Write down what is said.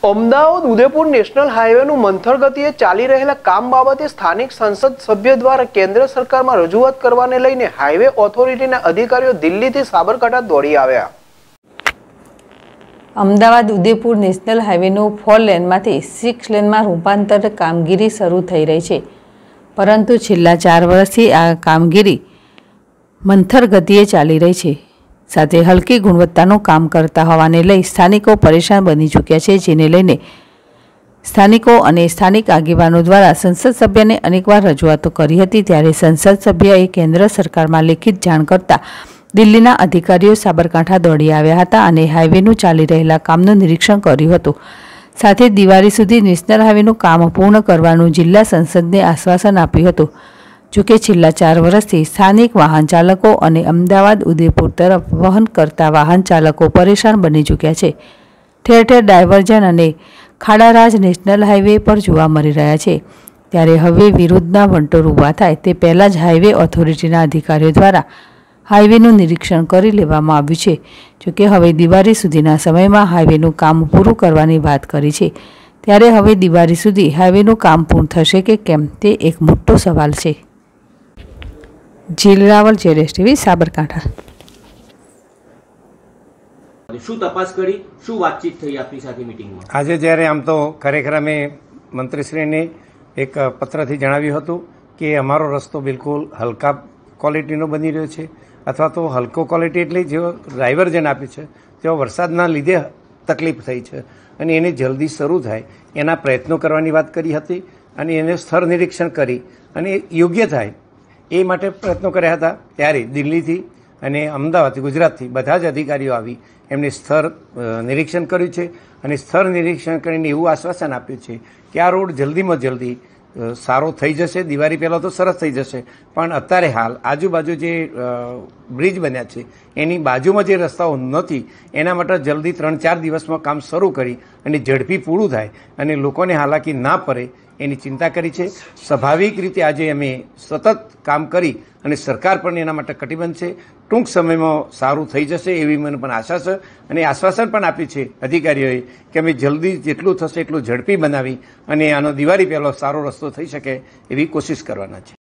Ahmedabad Udaipur national હાઈવેનું મંથર ગતિએ ચાલી રહેલા કામ બાબતે સ્થાનિક સંસદ સભ્ય દ્વારા કેન્દ્ર સરકારમાં રજૂઆત કરવાને લઈને હાઈવે ઓથોરિટીના અધિકારીઓ દિલ્હીથી સાબરકાંઠા દોડી આવ્યા। અમદાવાદ ઉદયપુર નેશનલ હાઈવેનું 4 લેનમાંથી 6 લેનમાં રૂપાંતર કામગીરી શરૂ થઈ રહી છે, પરંતુ છેલ્લા 4 વર્ષથી આ કામગીરી મંથર ગતિએ ચાલી રહી છે। સાથે હલકી ગુણવત્તાનું કામ કરતા હોવાને લઈ સ્થાનિકો પરેશાન બની ચૂક્યા છે, જેને લઈને સ્થાનિકો અને સ્થાનિક આગેવાનો દ્વારા સંસદ સભ્યને અનેકવાર રજૂઆતો કરી હતી। ત્યારે સંસદ સભ્યએ કેન્દ્ર સરકારમાં લેખિત જાણ કરતા દિલ્હીના અધિકારીઓ સાબરકાંઠા દોડી આવ્યા હતા અને હાઈવેનું ચાલી રહેલા કામનું નિરીક્ષણ કર્યું હતું। સાથે દિવાળી સુધી નેશનલ હાઈવેનું કામ પૂર્ણ કરવાનું જિલ્લા સંસદને આશ્વાસન આપ્યું હતું। જોકે છેલ્લા 4 વર્ષથી સ્થાનિક વાહન ચાલકો અને અમદાવાદ ઉદયપુર તરફ વહન કરતા વાહન ચાલકો પરેશાન બની ચૂક્યા છે। ઠેર ઠેર ડાયવર્ઝન અને ખાડારાજ નેશનલ હાઈવે પર જોવા મળી રહ્યા છે। ત્યારે હવે વિરોધના વંટોર ઊભા થાય તે પહેલાં જ હાઈવે ઓથોરિટીના અધિકારીઓ દ્વારા હાઈવેનું નિરીક્ષણ કરી લેવામાં આવ્યું છે। જોકે હવે દિવાળી સુધીના સમયમાં હાઈવેનું કામ પૂરું કરવાની વાત કરી છે। ત્યારે હવે દિવાળી સુધી હાઈવેનું કામ પૂર્ણ થશે કે કેમ તે એક મોટો સવાલ છે। જીલ રાવલ, JSTV, સાબરકાંઠા। શું તપાસ કરી, શું વાતચીત થઈ આપની સાથે મીટિંગમાં? આજે જ્યારે આમ તો ખરેખર અમે મંત્રીશ્રીને એક પત્રથી જણાવ્યું હતું કે અમારો રસ્તો બિલકુલ હલકા ક્વોલિટીનો બની રહ્યો છે, અથવા તો હલકો ક્વોલિટી એટલે જેઓ ડાયવર્ઝન આપ્યું છે તેઓ વરસાદના લીધે તકલીફ થઈ છે અને એને જલ્દી શરૂ થાય એના પ્રયત્નો કરવાની વાત કરી હતી અને એને સ્થળ નિરીક્ષણ કરી અને યોગ્ય થાય એ માટે પ્રયત્નો કર્યા હતા। ત્યારે દિલ્હીથી અને અમદાવાદથી, ગુજરાતથી બધા જ અધિકારીઓ આવી એમને સ્થળ નિરીક્ષણ કર્યું છે અને સ્થળ નિરીક્ષણ કરીને એવું આશ્વાસન આપ્યું છે કે આ રોડ જલ્દીમાં જલ્દી સારો થઈ જશે। દિવાળી પહેલાં તો સરસ થઈ જશે, પણ અત્યારે હાલ આજુબાજુ જે બ્રિજ બન્યા છે એની બાજુમાં જે રસ્તાઓ નથી એના માટે જલ્દી 3-4 દિવસમાં કામ શરૂ કરી અને ઝડપી પૂરું થાય અને લોકોને હાલાકી ના પડે એની ચિંતા કરી છે। સ્વાભાવિક રીતે આજે અમે સતત કામ કરી અને સરકાર પણ એના માટે કટિબદ્ધ છે। ટૂંક સમયમાં સારું થઈ જશે એવી મને પણ આશા છે અને આશ્વાસન પણ આપ્યું છે અધિકારીઓએ કે અમે જલ્દી જેટલું થશે એટલું ઝડપી બનાવી અને આનો દિવાળી પહેલો સારો રસ્તો થઈ શકે એવી કોશિશ કરવાના છે।